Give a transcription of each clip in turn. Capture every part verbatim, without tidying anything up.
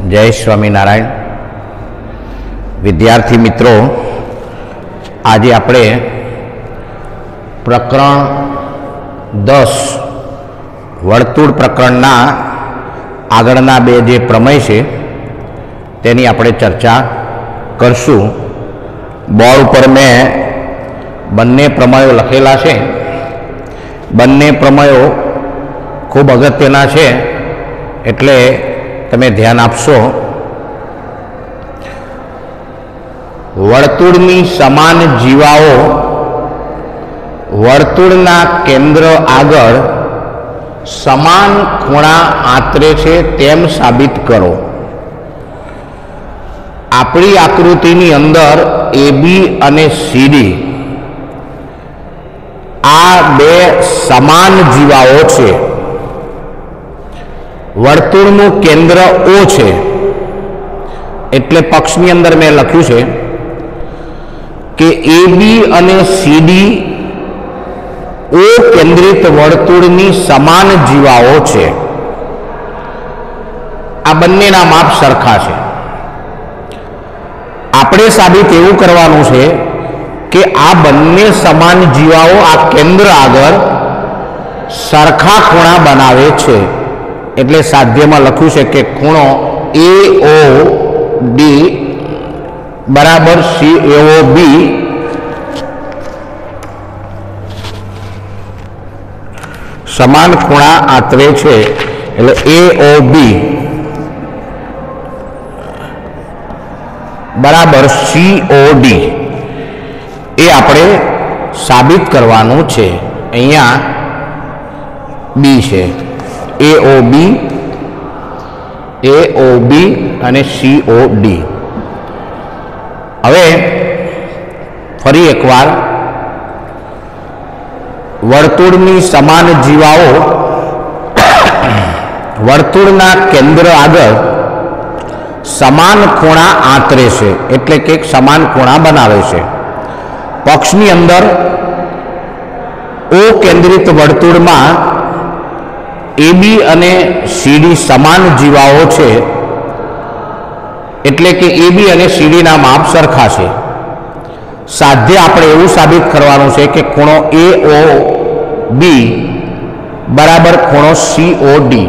जय स्वामीनारायण। विद्यार्थी मित्रों, आज आपणे प्रकरण दस वर्तुळ प्रकरणना आगळना बे जे प्रमेय छे तेनी आपणे चर्चा करशुं। बोर्ड पर मैं बंने प्रमेयो लखेला छे। बंने प्रमेयो खूब अगत्यना छे एटले तमे ध्यान आपशो। वर्तुळनी समान जीवाओ वर्तुळना केंद्र आगळ समान खूणा आंतरे छे तेम साबित करो। आपणी आकृतिनी अंदर ए बी अने सी डी आ बे समान जीवाओ छे। वर्तुळनु केंद्र ओ छे एटले पक्षनी अंदर मैं लख्युं छे कि ए बी अने सी डी ओ केंद्रित वर्तुळनी समान जीवाओ छे। आ बंनेना माप सरखा छे। आपणे साबित एवुं करवानुं छे कि आ बंने समान जीवाओ आ केंद्र आगळ सरखा खूणा बनावे छे। एटले साध्यमां लख्युं छे कि खूणो ए ओ डी बराबर सी ए ओ बी समान खूणा आंतरे छे एटले ए ओ बी बराबर सी ओ डी ए आपणे साबित करवानुं छे। अहींया बी छे ए ओ बी ए ओ बी अने सी ओ डी। हवे फरी एकवार वर्तुळनी समान जीवाओ वर्तुळना केंद्र आगळ समान खूणा आंतरे छे एटले के समान खूणा बनावे छे। पक्षनी अंदर ओ केंद्रित वर्तुळमां ए बी अने सी डी समान जीवाओ छे एटले के ए बी अने सी डी ना माप सरखा छे। साध्य आपणे एवुं साबित करवानुं छे कि खूणो ए ओ बी बराबर खूणो सी ओ डी।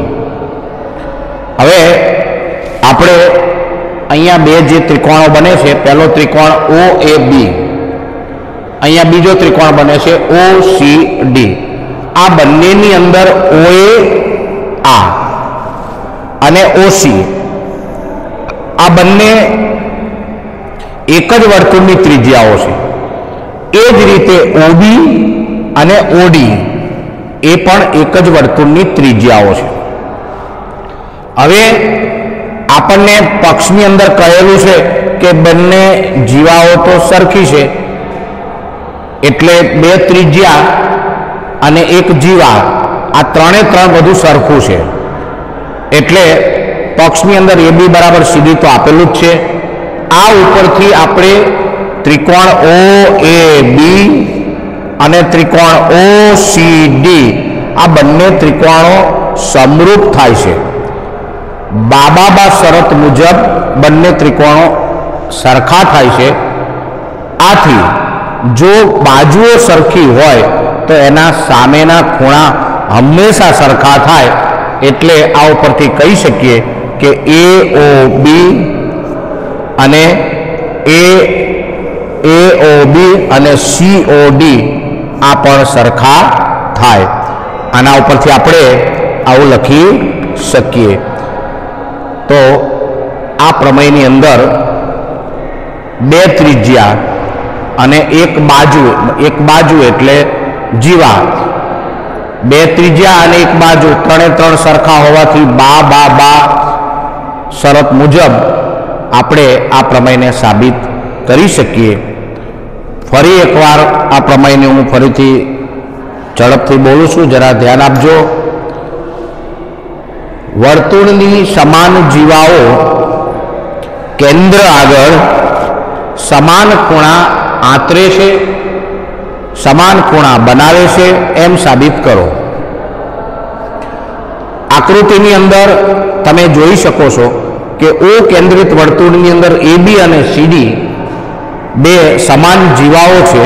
हवे आपणे अहींया बे जे त्रिकोणो बने छे, पहेलो त्रिकोण ओ ए बी, अहींया बीजो त्रिकोण बने छे ओ सी डी। आ बंनेनी अंदर ओ ए आ अने ओ सी आ बंने एक ज वर्तुळनी त्रिज्याओ छे। ए ज रीते ओ बी अने ओ डी ए पण एक ज वर्तुळनी त्रिज्याओ छे। हवे आपणे पक्षनी अंदर कहेलुं छे कि बंने जीवाओ तो सरखी छे एटले बे त्रिज्या अने एक जीवा आ त्रणेय त्रण बधुं सरखुं छे एटले पक्षनी अंदर ए बी बराबर सी डी तो आपेलुं ज छे। आ उपरथी आपणे त्रिकोण ओ ए बी अने त्रिकोण ओ सी डी आ बंने त्रिकोणों समरूप थाय छे। बाबाबा शरत मुजब बंने त्रिकोणों सरखा थाय छे। आथी जो बाजुओ सरखी होय तो एना सामेना खूणा हमेशा सरखा थाय एटले आ उपरथी कही शकीए कि ए ओ बी अने ए ए ओ बी अने सी ओ डी आ पण सरखा थाय। आना उपरथी आपणे आवुं लखी शकीए। तो आ प्रमेयनी अंदर बे त्रिज्या अने एक बाजू एक बाजू एटले जीवा बे त्रिज्या अने एक बाजू त्रणेय त्रण सरखा होवाथी बा बा बा शरत मुजब आपणे आ प्रमेयने साबित करी शकीए। फरी एकवार आ प्रमेयने हूँ फरीथी झड़पथी बोलूं छुं, जरा ध्यान आपजो। वर्तुळनी समान जीवाओ केंद्र आगळ समान खूणा आंतरे छे समान खूणा बनावे छे एम साबित करो। आकृतिनी अंदर तमे जोई शको छो કે ઓ કેન્દ્રિત વર્તુળની અંદર એબી અને સીડી બે સમાન જીવાઓ છે,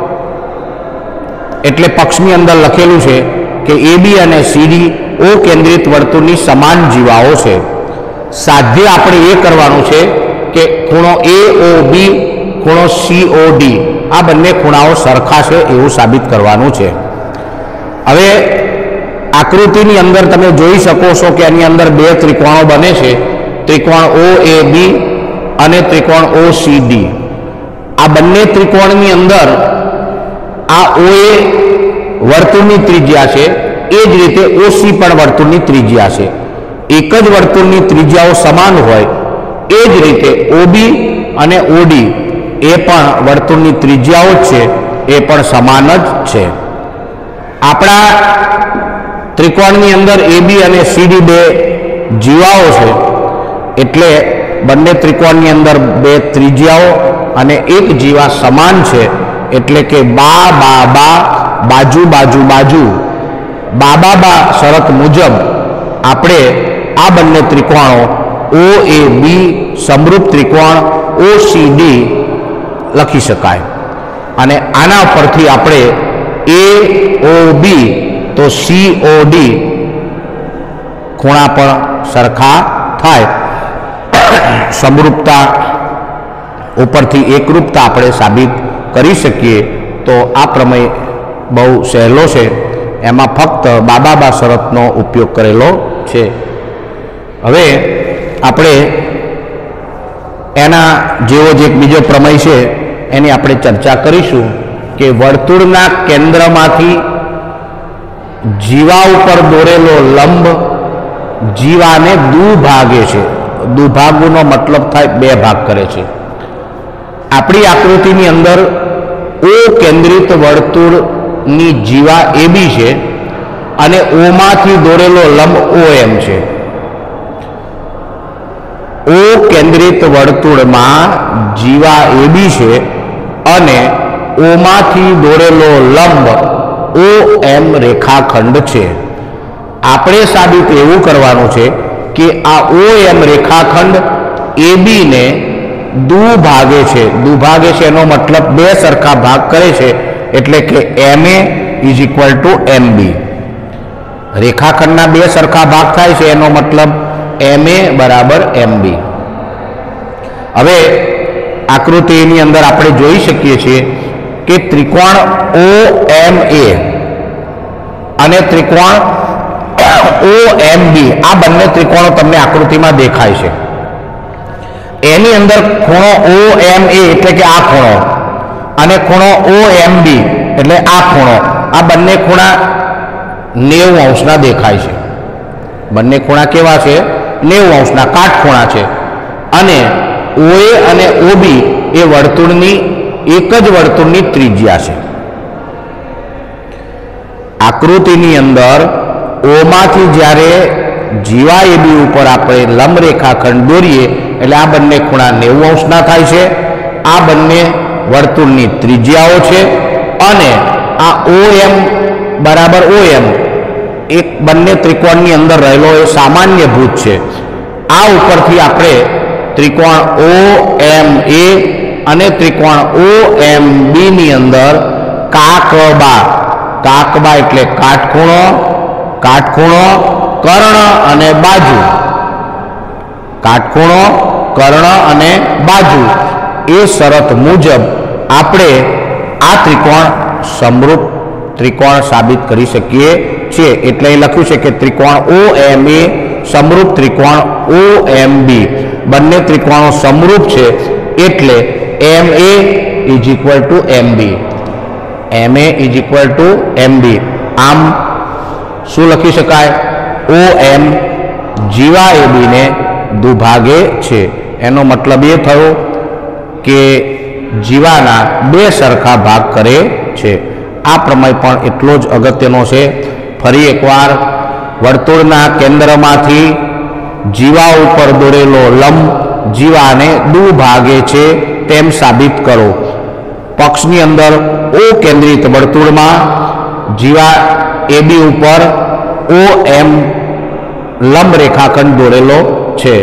એટલે પક્ષની અંદર લખેલું છે કે એબી અને સીડી ઓ કેન્દ્રિત વર્તુળની સમાન જીવાઓ છે. સાધ્ય આપણે એ કરવાનું છે કે ખૂણો એ ઓ બી, ખૂણો સી ઓ ડી આ બંને ખૂણાઓ સરખા છે એવું સાબિત કરવાનું છે. હવે આકૃતિની અંદર તમે જોઈ શકો છો કે આની અંદર બે ત્રિકોણો બને છે, ત્રિકોણ ઓ એ બી અને ત્રિકોણ ઓ સી ડી. આ બંને ત્રિકોણની અંદર આ ઓ એ વર્તુળની ત્રિજ્યા છે, એ જ રીતે ઓસી પણ વર્તુળની ત્રિજ્યા છે. એક જ વર્તુળની ત્રિજ્યાઓ સમાન હોય એ જ રીતે ઓબી અને ઓડી એ પણ વર્તુળની ત્રિજ્યાઓ જ છે, એ પણ સમાન જ છે. આપણા ત્રિકોણની અંદર એબી અને સીડી બે જીવાઓ છે, એટલે બંને ત્રિકોણની અંદર બે ત્રિજ્યાઓ અને એક જીવા સમાન છે, એટલે કે બા બા બા બાજુ બાજુ બાજુ બા બા બા શરત મુજબ આપણે આ બંને ત્રિકોણો ઓ એ બી સમરૂપ ત્રિકોણ ઓ સી ડી લખી શકાય. અને આના પરથી આપણે એ ઓ બી તો સી ઓ ડી ખૂણા પણ સરખા થાય. સમરૂપતા ઉપરથી એકરૂપતા આપણે સાબિત કરી શકીએ. તો આ પ્રમેય બહુ સહેલો છે, એમાં ફક્ત બાબા શરતનો ઉપયોગ કરેલો છે. હવે આપણે એના જેવો જ એક બીજો પ્રમેય છે એની આપણે ચર્ચા કરીશું કે વર્તુળના કેન્દ્રમાંથી જીવા ઉપર દોરેલો લંબ જીવાને દુભાગે છે. દુભાગનો મતલબ થાય બે ભાગ કરે છે. આપણી આકૃતિની અંદર ઓ કેન્દ્રિત વર્તુળની જીવા એબી છે અને ઓમાંથી દોરેલો લંબ ઓ એમ છે. ઓ કેન્દ્રિત વર્તુળમાં જીવા એબી છે અને ઓમાંથી દોરેલો લંબ ઓ એમ રેખાખંડ છે. આપણે સાબિત એવું કરવાનું છે કે આ ઓ એમ રેખાખંડ એબી ને દુભાગે છે. દુભાગે છે એનો મતલબ બે સરખા ભાગ કરે છે, એટલે કે M A is equal to M B. રેખાખંડના બે સરખા ભાગ થાય છે એનો મતલબ એમ એ બરાબર એમ બી. હવે આકૃતિની અંદર આપણે જોઈ શકીએ છીએ કે ત્રિકોણ ઓ એમ એ અને ત્રિકોણ ઓ એમ બી આ બંને ત્રિકોણો તમને આકૃતિમાં દેખાય છે. એની અંદર ખૂણો ઓ એમ એ એટલે કે આ ખૂણો અને ખૂણો ઓ એમ બી એટલે આ ખૂણો, આ બંને ખૂણા નેવું અંશના દેખાય છે. બંને ખૂણા કેવા છે? નેવું અંશના કાટખૂણા છે. અને ઓએ અને ઓબી એ વર્તુળની એક જ વર્તુળની ત્રિજ્યા છે. આકૃતિની અંદર ઓમાંથી જ્યારે જીવા એબી ઉપર આપણે લંબ રેખાખંડ દોરીએ એટલે આ બંને ખૂણા નેવું અંશના થાય છે. આ બંને વર્તુળની ત્રિજ્યાઓ છે અને આ ઓ એમ બરાબર ઓ એમ એક બંને ત્રિકોણની અંદર રહેલો એ સામાન્ય ભૂત છે. આ ઉપરથી આપણે ત્રિકોણ ઓ એમ એ અને ત્રિકોણ ઓ એમ બી ની અંદર કાકબા, કાકબા એટલે કાટખૂણો, કાટખૂણો કર્ણ અને બાજુ, કાટખૂણો કર્ણ અને બાજુ એ શરત મુજબ આપણે આ ત્રિકોણ સમરૂપ ત્રિકોણ સાબિત કરી શકીએ છીએ. એટલે એ લખ્યું છે કે ત્રિકોણ ઓ એમ એ સમરૂપ ત્રિકોણ ઓ એમ બી બંને ત્રિકોણો સમરૂપ છે, એટલે M A is equal to M B. M A is equal to M B. આમ શું લખી શકાય? ઓ એમ જીવા એબી ને દુભાગે છે. એનો મતલબ એ થયો કે જીવાના બે સરખા ભાગ કરે છે. આ પ્રમેય પણ એટલો જ અગત્યનો છે. ફરી એકવાર વર્તુળના કેન્દ્રમાંથી જીવા ઉપર દોરેલો લંબ જીવાને દુભાગે છે તેમ સાબિત કરો. પક્ષની અંદર ઓ કેન્દ્રિત વર્તુળમાં જીવા એબી ઉપર ઓ એમ લંબ રેખાખંડ દોરેલો છે.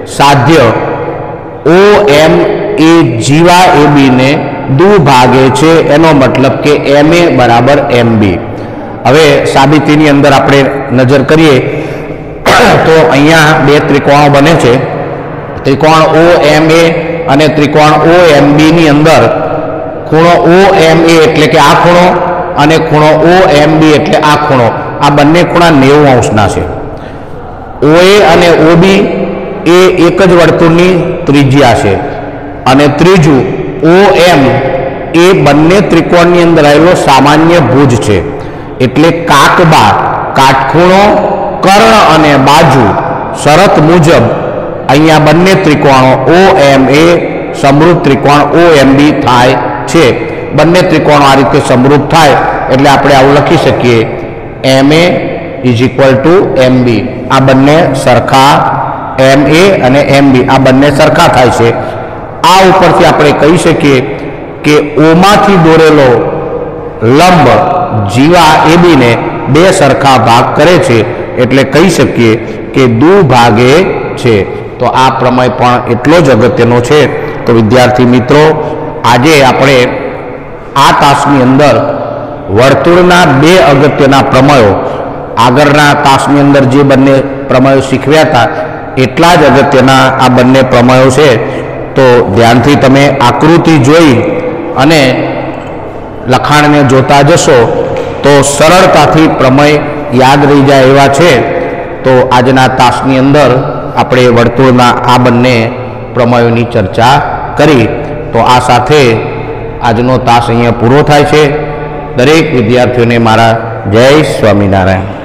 साध्य ओ एम ए जीवा ए बी ने दू भागे छे एनो मतलब के एम ए बराबर एम बी। हवे साबितीनी अंदर आपणे नजर करिए तो अहींया बे त्रिकोणो बने छे, त्रिकोण ओ एम ए अने त्रिकोण ओ एम बी नी अंदर खूणो ओ एम ए एटले के आ खूणो अने खूणो ओ एम बी एटले आ खूणो, आ बंने खूणा नेवु अंशना छे। ओ ए अने ओ बी ए एक ज वर्तुळनी त्रिज्या छे अने त्रीजू ओ एम ए बंने त्रिकोणनी अंदर आवेलो सामान्य भुज छे। एटले काकबा काटखूणो कर्ण अने बाजू शरत मुजब अहींया बंने त्रिकोणो ओ एम ए समरूप त्रिकोण ओ एम बी थाय छे। बंने त्रिकोणो आ रीते समरूप थाय एटले आपणे आवुं लखी शकीए M A is equal to M B. आ बंने सरखा एम ए अने एम बी आ बंने सरखा थाय छे। आ उपरथी आपणे कही शकीए के ओ मांथी दोरेलो लंब जीवा ए बी ने बे सरखा भाग करे छे एटले कही शकीए के दू भागे छे। तो आ प्रमेय पण एटलो ज अगत्यनो छे। तो विद्यार्थी मित्रों आजे आपणे आ तासनी अंदर वर्तुळना बे अगत्यना प्रमेयो आगळना तासनी अंदर जे बंने प्रमेयो शीखव्या था एटला ज अगत्यना आ बंने प्रमेयो छे। तो ध्यानथी तमे आकृति जोई अने लखाणने जोता जशो तो सरळताथी प्रमेय याद रही जाय एवा छे। तो आजना तासनी अंदर आपणे वर्तुळना आ बंने प्रमेयोनी चर्चा करी। तो आ साथे आजनो तास अहींया पूरो थाय छे। दरेक विद्यार्थीओने मारा जय स्वामीनारायण।